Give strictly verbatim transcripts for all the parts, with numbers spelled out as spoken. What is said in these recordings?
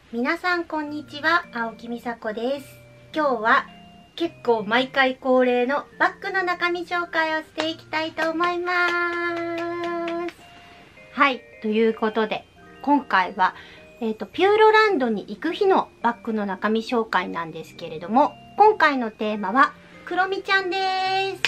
皆さんこんにちは、青木美佐子です。今日は結構毎回恒例のバッグの中身紹介をしていきたいと思います。はい、ということで今回は、えーと、ピューロランドに行く日のバッグの中身紹介なんですけれども、今回のテーマはクロミちゃんです。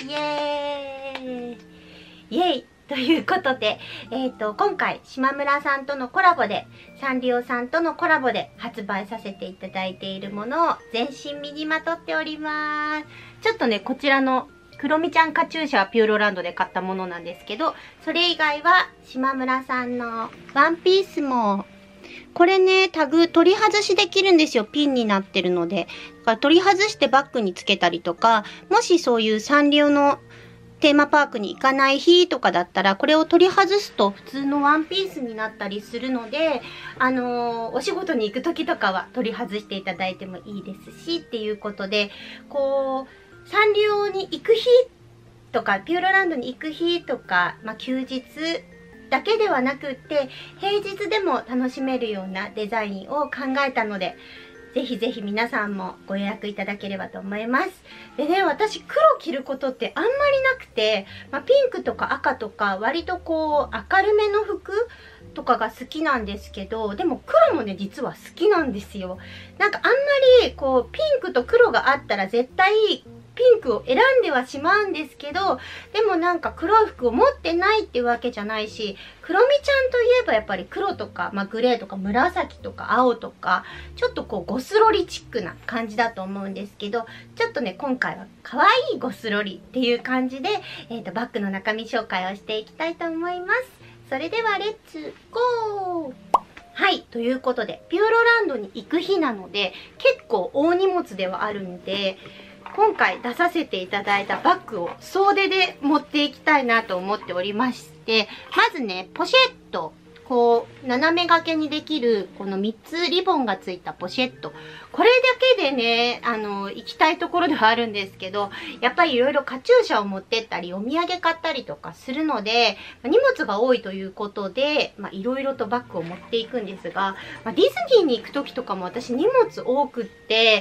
イエーイイエーイということで、えっと、今回、島村さんとのコラボで、サンリオさんとのコラボで発売させていただいているものを全身身にまとっております。ちょっとね、こちらのクロミちゃんカチューシャはピューロランドで買ったものなんですけど、それ以外は島村さんのワンピースも、これね、タグ取り外しできるんですよ。ピンになってるので。だから取り外してバッグにつけたりとか、もしそういうサンリオのテーマパークに行かない日とかだったら、これを取り外すと普通のワンピースになったりするので、あのー、お仕事に行く時とかは取り外していただいてもいいですし、っていうことで、こう、サンリオに行く日とか、ピューロランドに行く日とか、まあ、休日だけではなくって、平日でも楽しめるようなデザインを考えたので、ぜひぜひ皆さんもご予約いただければと思います。でね、私黒着ることってあんまりなくて、まあ、ピンクとか赤とか割とこう明るめの服とかが好きなんですけど、でも黒もね、実は好きなんですよ。なんかあんまりこうピンクと黒があったら絶対ピンクを選んではしまうんですけど、でもなんか黒い服を持ってないっていうわけじゃないし、クロミちゃんといえばやっぱり黒とか、まあ、グレーとか紫とか青とか、ちょっとこうゴスロリチックな感じだと思うんですけど、ちょっとね、今回は可愛いゴスロリっていう感じで、えーと、バッグの中身紹介をしていきたいと思います。それではレッツゴー。はい、ということで、ピューロランドに行く日なので、結構大荷物ではあるんで、今回出させていただいたバッグを総出で持っていきたいなと思っておりまして、まずね、ポシェット。こう、斜め掛けにできる、このみっつリボンがついたポシェット。これだけでね、あの、行きたいところではあるんですけど、やっぱりいろいろカチューシャを持ってったり、お土産買ったりとかするので、荷物が多いということで、まあ、いろいろとバッグを持っていくんですが、まあ、ディズニーに行く時とかも私荷物多くって、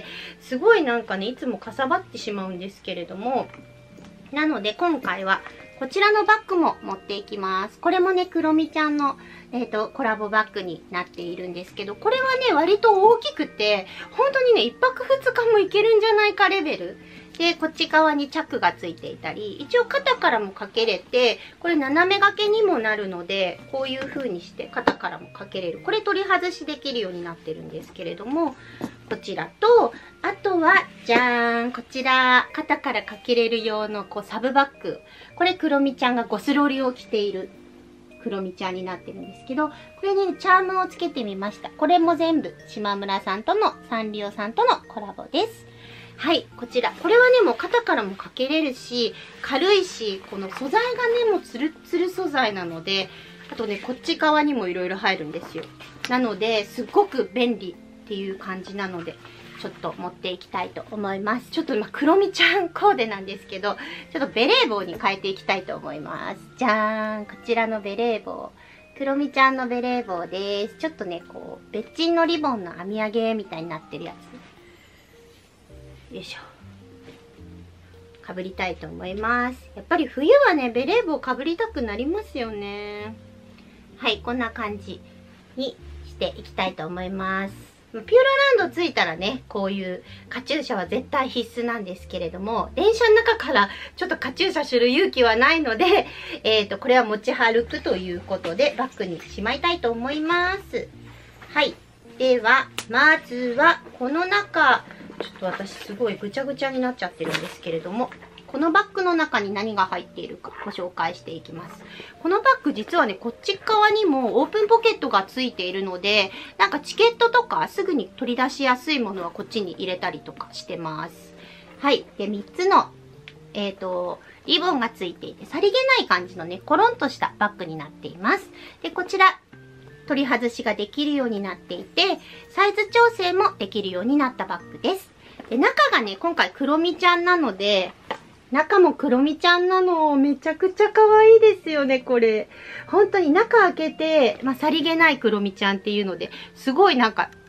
すごいなんかね、いつもかさばってしまうんですけれども、なので今回は、こちらのバッグも持っていきます。これもね、クロミちゃんの、えっと、コラボバッグになっているんですけど、これはね、割と大きくて、本当にね、いっぱくふつかもいけるんじゃないかレベル。で、こっち側にチャックがついていたり、一応肩からもかけれて、これ斜め掛けにもなるので、こういう風にして肩からもかけれる。これ取り外しできるようになってるんですけれども、こちらと、あとは、じゃーん、こちら、肩からかけれる用のこうサブバッグ。これ、クロミちゃんがゴスロリを着ているクロミちゃんになってるんですけど、これに、ね、チャームをつけてみました。これも全部、島村さんとの、サンリオさんとのコラボです。はい、こちら。これはね、もう肩からもかけれるし、軽いし、この素材がね、もうツルツル素材なので、あとね、こっち側にもいろいろ入るんですよ。なので、すっごく便利っていう感じなので、ちょっと持っていきたいと思います。ちょっと今、クロミちゃんコーデなんですけど、ちょっとベレー帽に変えていきたいと思います。じゃーん、こちらのベレー帽。クロミちゃんのベレー帽です。ちょっとね、こう、別鎮のリボンの編み上げみたいになってるやつ。よいしょ。かぶりたいと思います。やっぱり冬はね、ベレー帽かぶりたくなりますよね。はい、こんな感じにしていきたいと思います。ピューロランド着いたらね、こういうカチューシャは絶対必須なんですけれども、電車の中からちょっとカチューシャする勇気はないので、えっと、これは持ち歩くということで、バッグにしまいたいと思います。はい。では、まずは、この中、ちょっと私すごいぐちゃぐちゃになっちゃってるんですけれども、このバッグの中に何が入っているかご紹介していきます。このバッグ実はね、こっち側にもオープンポケットがついているので、なんかチケットとかすぐに取り出しやすいものはこっちに入れたりとかしてます。はい。で、みっつの、えっと、リボンがついていて、さりげない感じのね、コロンとしたバッグになっています。で、こちら、取り外しができるようになっていて、サイズ調整もできるようになったバッグです。で、中がね、今回クロミちゃんなので、中もクロミちゃんなの。めちゃくちゃ可愛いですよね、これ。本当に中開けて、まあ、さりげないクロミちゃんっていうので、すごいなんか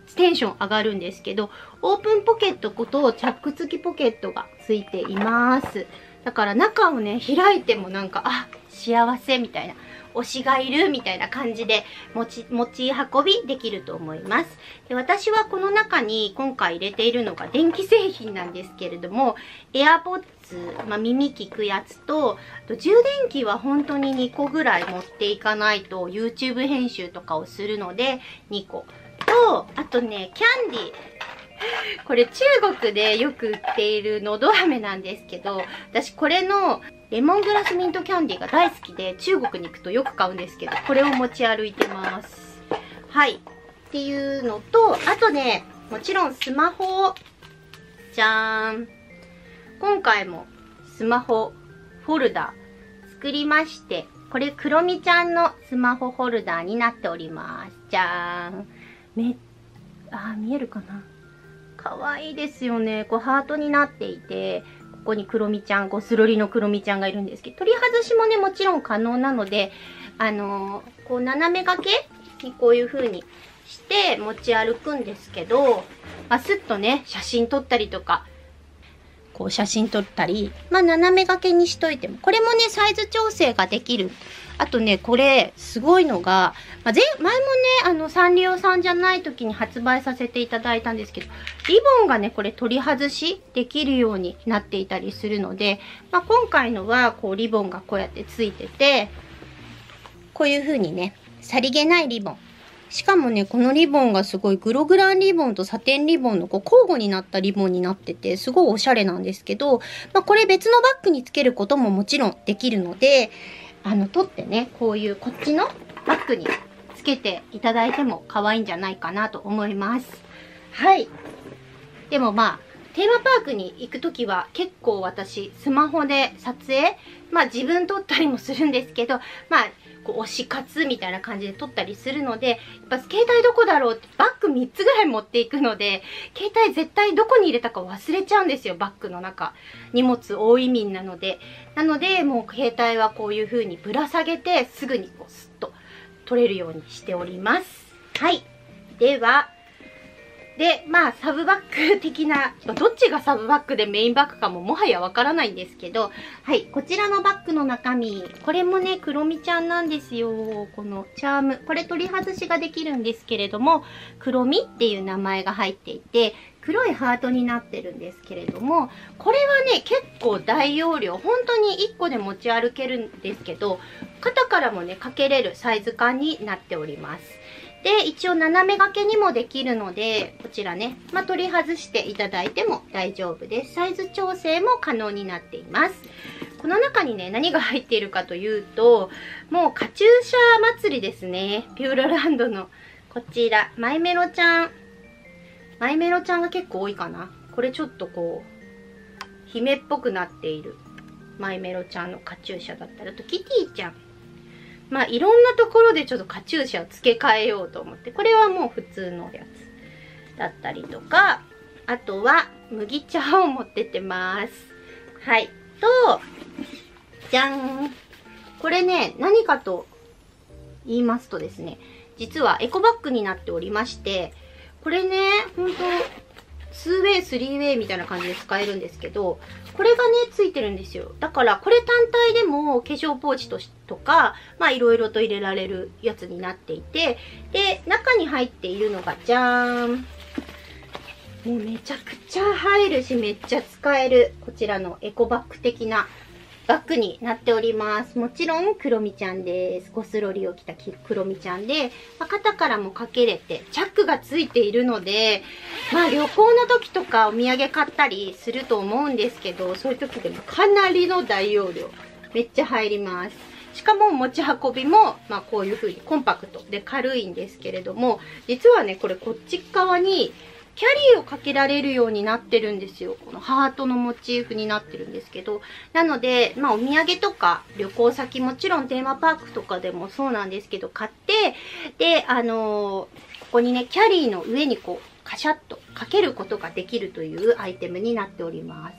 テンション上がるんですけど、オープンポケットとチャック付きポケットがついています。だから中をね、開いてもなんか、あ、幸せみたいな、推しがいるみたいな感じで持ち、持ち運びできると思います。で、私はこの中に今回入れているのが電気製品なんですけれども、AirPods、まあ、耳聞くやつと、あと充電器は本当ににこぐらい持っていかないと YouTube 編集とかをするのでにこ。と、あとね、キャンディー。これ中国でよく売っているのど飴なんですけど、私これのレモングラスミントキャンディーが大好きで中国に行くとよく買うんですけど、これを持ち歩いてます。はい。っていうのと、あとね、もちろんスマホ。じゃーん。今回もスマホフォルダ作りまして、これクロミちゃんのスマホホルダーになっております。じゃーん。め、あー、見えるかな？かわいいですよね。こうハートになっていて、ここにクロミちゃん、ゴスロリのクロミちゃんがいるんですけど、取り外しもね、もちろん可能なので、あのー、こう斜め掛けにこういう風にして持ち歩くんですけど、まあ、スッとね、写真撮ったりとか、こう写真撮ったり、まあ、斜め掛けにしといても、これもね、サイズ調整ができる。あとね、これ、すごいのが、まあ、前、前もね、あの、サンリオさんじゃない時に発売させていただいたんですけど、リボンがね、これ取り外しできるようになっていたりするので、まあ、今回のは、こう、リボンがこうやってついてて、こういう風にね、さりげないリボン。しかもね、このリボンがすごいグログランリボンとサテンリボンのこう交互になったリボンになってて、すごいおしゃれなんですけど、まあ、これ別のバッグにつけることももちろんできるので、あの、取ってね、こういうこっちのバッグにつけていただいても可愛いんじゃないかなと思います。はい。でもまあ、テーマパークに行くときは結構私、スマホで撮影、まあ自分撮ったりもするんですけど、まあ、こう推し活みたいな感じで撮ったりするので、やっぱ携帯どこだろうってバッグみっつぐらい持っていくので、携帯絶対どこに入れたか忘れちゃうんですよ、バッグの中。荷物多い民なので。なので、もう携帯はこういう風にぶら下げて、すぐにこうスッと取れるようにしております。はい。では、で、まあ、サブバッグ的な、どっちがサブバッグでメインバッグかももはやわからないんですけど、はい、こちらのバッグの中身、これもね、クロミちゃんなんですよ。このチャーム。これ取り外しができるんですけれども、クロミっていう名前が入っていて、黒いハートになってるんですけれども、これはね、結構大容量、本当にいっこで持ち歩けるんですけど、肩からもね、かけれるサイズ感になっております。で、一応斜め掛けにもできるので、こちらね、まあ、取り外していただいても大丈夫です。サイズ調整も可能になっています。この中にね、何が入っているかというと、もうカチューシャ祭りですね。ピューロランドのこちら、マイメロちゃん。マイメロちゃんが結構多いかな。これちょっとこう、姫っぽくなっているマイメロちゃんのカチューシャだったり、あとキティちゃん。まあいろんなところでちょっとカチューシャを付け替えようと思って、これはもう普通のやつだったりとか、あとは麦茶を持ってってます。はい。と、じゃん。これね、何かと言いますとですね、実はエコバッグになっておりまして、これね、ほんと、ツーウェイ、スリーウェイみたいな感じで使えるんですけど、これがね、ついてるんですよ。だから、これ単体でも化粧ポーチとしとか、まあ、いろいろと入れられるやつになっていて、で、中に入っているのが、じゃーん。もうめちゃくちゃ入るし、めっちゃ使える、こちらのエコバッグ的なバッグになっております。もちろん、クロミちゃんです。ゴスロリを着たクロミちゃんで、まあ、肩からもかけれて、チャックがついているので、まあ旅行の時とかお土産買ったりすると思うんですけど、そういう時でもかなりの大容量。めっちゃ入ります。しかも持ち運びも、まあこういう風にコンパクトで軽いんですけれども、実はね、これこっち側に、キャリーをかけられるようになってるんですよ。このハートのモチーフになってるんですけど。なので、まあお土産とか旅行先、もちろんテーマパークとかでもそうなんですけど、買って、で、あのー、ここにね、キャリーの上にこう、カシャッとかけることができるというアイテムになっております。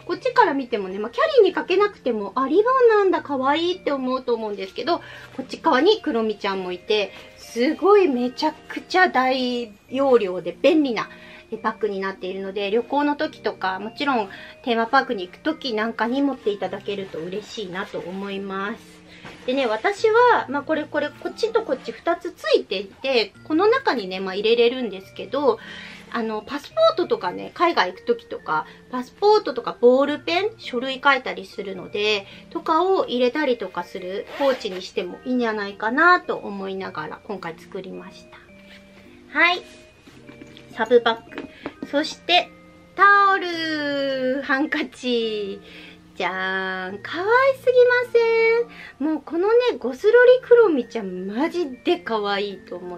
こっちから見てもね、まあ、キャリーにかけなくても、あ、リボンなんだ、可愛いって思うと思うんですけど、こっち側にクロミちゃんもいて、すごいめちゃくちゃ大容量で便利なバッグになっているので、旅行の時とか、もちろんテーマパークに行く時なんかに持っていただけると嬉しいなと思います。でね、私は、まあこれこれ、こっちとこっちふたつついていて、この中にね、まあ入れれるんですけど、あの、パスポートとかね、海外行く時とか、パスポートとかボールペン、書類書いたりするので、とかを入れたりとかするポーチにしてもいいんじゃないかなと思いながら、今回作りました。はい。サブバッグ。そして、タオル、ハンカチ。じゃーん。かわいすぎません？もうこのね、ゴスロリクロミちゃん、マジでかわいいと思って、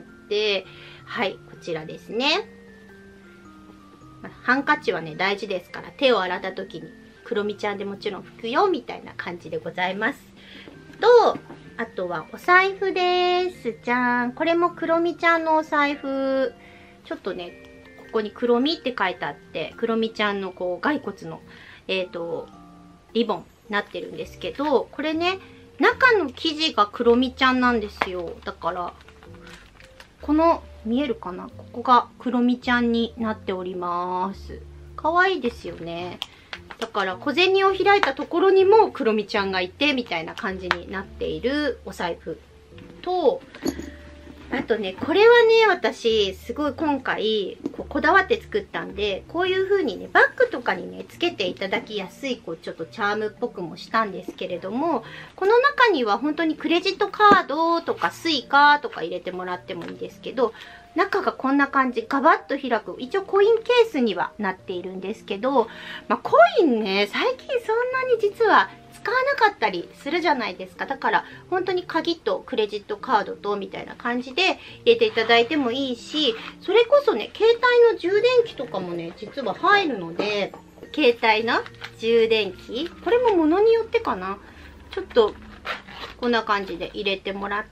はい、こちらですね。ハンカチはね、大事ですから、手を洗った時に、クロミちゃんでもちろん拭くよ、みたいな感じでございます。と、あとはお財布です。じゃーん。これもクロミちゃんのお財布。ちょっとね、ここにクロミって書いてあって、クロミちゃんのこう、骸骨の、えっと、リボンになってるんですけど、これね、中の生地がクロミちゃんなんですよ。だから、この、見えるかな？ここがクロミちゃんになっております。かわいいですよね。だから小銭を開いたところにもクロミちゃんがいてみたいな感じになっているお財布と、あとね、これはね、私すごい今回こうこだわって作ったんで、こういう風にね、バッグとかにね、つけていただきやすい、こうちょっとチャームっぽくもしたんですけれども、この中には本当にクレジットカードとかスイカとか入れてもらってもいいんですけど、中がこんな感じ、ガバッと開く。一応コインケースにはなっているんですけど、まあ、コインね、最近そんなに実は使わなかったりするじゃないですか。だから本当に鍵とクレジットカードとみたいな感じで入れていただいてもいいし、それこそね、携帯の充電器とかもね、実は入るので、携帯の充電器、これも物によってかな。ちょっとこんな感じで入れてもらって、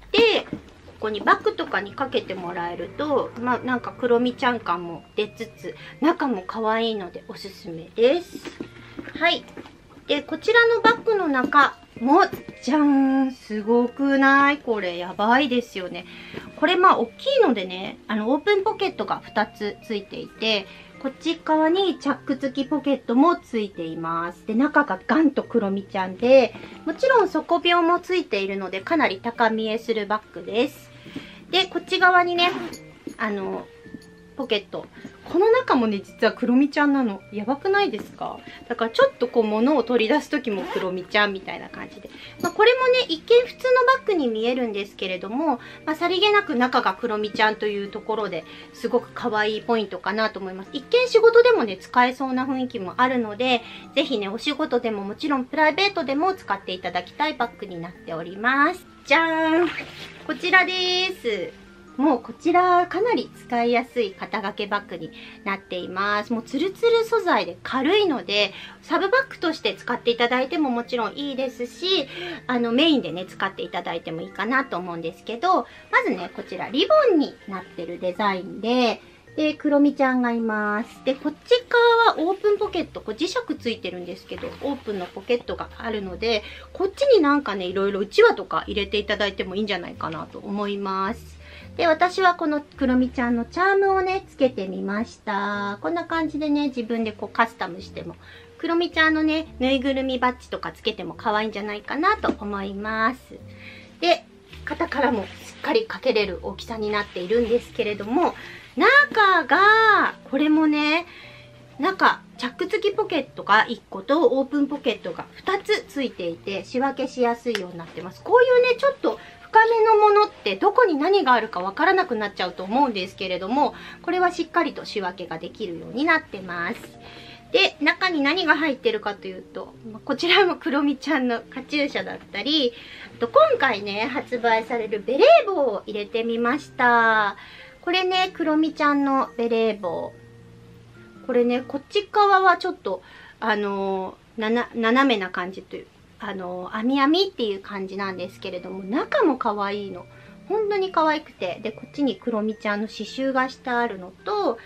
ここにバッグとかにかけてもらえると、まあなんかクロミちゃん感も出つつ、中も可愛いのでおすすめです。はい。で、こちらのバッグの中も、じゃーん、すごくないこれ、やばいですよね。これまあ大きいのでね、あのオープンポケットがふたつついていて、こっち側にチャック付きポケットもついています。で、中がガンとクロミちゃんで、もちろん底秒もついているので、かなり高見えするバッグです。で、こっち側にね、あの、ポケット。この中もね、実はクロミちゃんなの。やばくないですか？だからちょっとこう物を取り出す時もクロミちゃんみたいな感じで。まあこれもね、一見普通のバッグに見えるんですけれども、まあさりげなく中がクロミちゃんというところですごく可愛いポイントかなと思います。一見仕事でもね、使えそうな雰囲気もあるので、ぜひね、お仕事でももちろんプライベートでも使っていただきたいバッグになっております。じゃーん！こちらです。もうこちらかなり使いやすい肩掛けバッグになっています。もうツルツル素材で軽いので、サブバッグとして使っていただいてももちろんいいですし、あのメインでね、使っていただいてもいいかなと思うんですけど、まずね、こちらリボンになってるデザインで、で、クロミちゃんがいます。で、こっち側はオープンポケット、これ磁石ついてるんですけど、オープンのポケットがあるので、こっちになんかね、いろいろうちわとか入れていただいてもいいんじゃないかなと思います。で、私はこのクロミちゃんのチャームをね、つけてみました。こんな感じでね、自分でこうカスタムしても、クロミちゃんのね、ぬいぐるみバッジとかつけても可愛いんじゃないかなと思います。で、肩からもしっかりかけれる大きさになっているんですけれども、中が、これもね、中、チャック付きポケットがいっことオープンポケットがふたつついていて、仕分けしやすいようになってます。こういうね、ちょっと深めのものってどこに何があるかわからなくなっちゃうと思うんですけれども、これはしっかりと仕分けができるようになってます。で、中に何が入ってるかというと、こちらもクロミちゃんのカチューシャだったり、あと今回ね、発売されるベレー帽を入れてみました。これね、クロミちゃんのベレー帽。これね、こっち側はちょっと、あのー、なな、斜めな感じという、あのー、網網っていう感じなんですけれども、中も可愛いの。本当に可愛くて。で、こっちにクロミちゃんの刺繍がしてあるのと、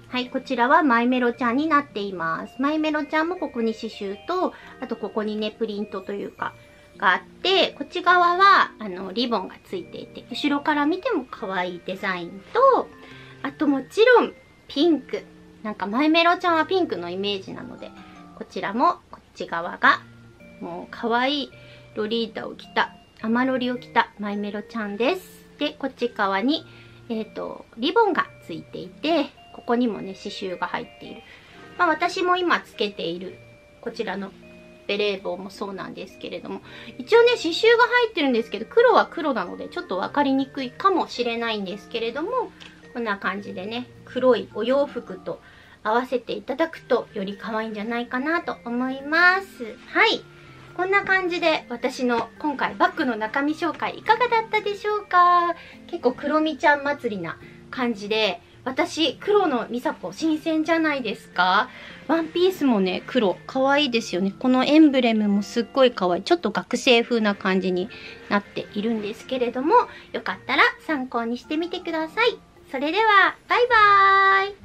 はい、こちらはマイメロちゃんになっています。マイメロちゃんもここに刺繍と、あとここにね、プリントというか、があって、こっち側は、あの、リボンがついていて、後ろから見ても可愛いデザインと、あともちろん、ピンク。なんかマイメロちゃんはピンクのイメージなので、こちらも、こっち側が、もう可愛いロリータを着た、甘ロリを着たマイメロちゃんです。で、こっち側に、えっと、リボンがついていて、ここにもね、刺繍が入っている。まあ私も今つけている、こちらのベレー帽もそうなんですけれども、一応ね、刺繍が入ってるんですけど、黒は黒なのでちょっとわかりにくいかもしれないんですけれども、こんな感じでね、黒いお洋服と合わせていただくとより可愛いんじゃないかなと思います。はい。こんな感じで私の今回バッグの中身紹介いかがだったでしょうか？結構クロミちゃん祭りな感じで、私黒のミサコ新鮮じゃないですか？ワンピースもね、黒可愛いですよね。このエンブレムもすっごい可愛い。ちょっと学生風な感じになっているんですけれども、よかったら参考にしてみてください。それではバイバーイ。